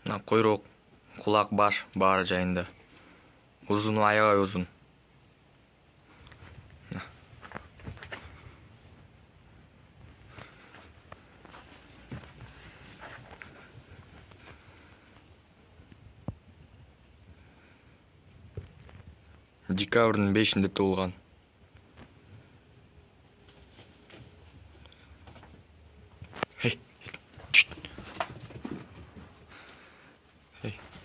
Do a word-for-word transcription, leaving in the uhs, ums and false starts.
Мына куйрук, кулак, баш баары жайында. Узуну аябай узун. Декабрдын бешинде туулган. Hey. Hey.